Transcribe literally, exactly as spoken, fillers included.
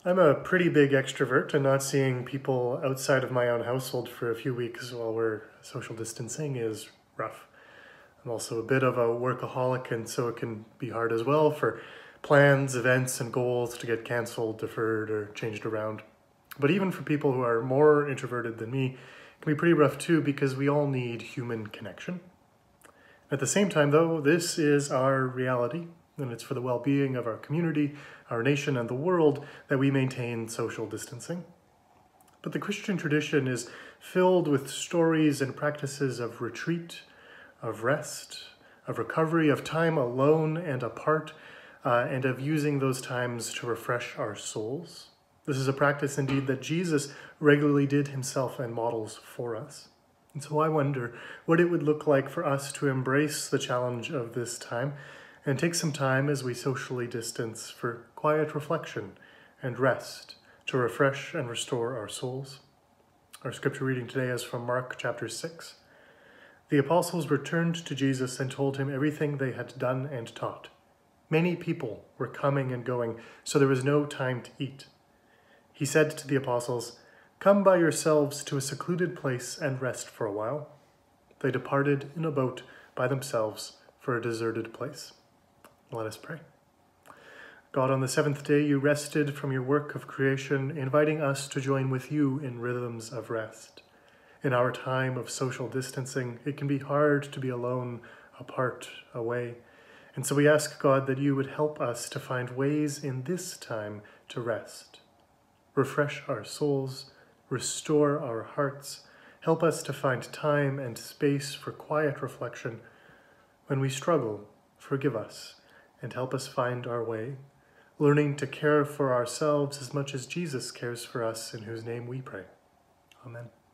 I'm a pretty big extrovert, and not seeing people outside of my own household for a few weeks while we're social distancing is rough. I'm also a bit of a workaholic, and so it can be hard as well for plans, events, and goals to get canceled, deferred, or changed around. But even for people who are more introverted than me, it can be pretty rough too, because we all need human connection. At the same time, though, this is our reality, and it's for the well-being of our community, our nation, and the world that we maintain social distancing. But the Christian tradition is filled with stories and practices of retreat, of rest, of recovery, of time alone and apart, uh, and of using those times to refresh our souls. This is a practice, indeed, that Jesus regularly did himself and models for us. And so I wonder what it would look like for us to embrace the challenge of this time and take some time as we socially distance for quiet reflection and rest to refresh and restore our souls. Our scripture reading today is from Mark chapter six. The apostles returned to Jesus and told him everything they had done and taught. Many people were coming and going, so there was no time to eat. He said to the apostles, "Come by yourselves to a secluded place and rest for a while." They departed in a boat by themselves for a deserted place. Let us pray. God, on the seventh day you rested from your work of creation, inviting us to join with you in rhythms of rest. In our time of social distancing, it can be hard to be alone, apart, away. And so we ask, God, that you would help us to find ways in this time to rest. Refresh our souls, restore our hearts, help us to find time and space for quiet reflection. When we struggle, forgive us and help us find our way, learning to care for ourselves as much as Jesus cares for us, in whose name we pray. Amen.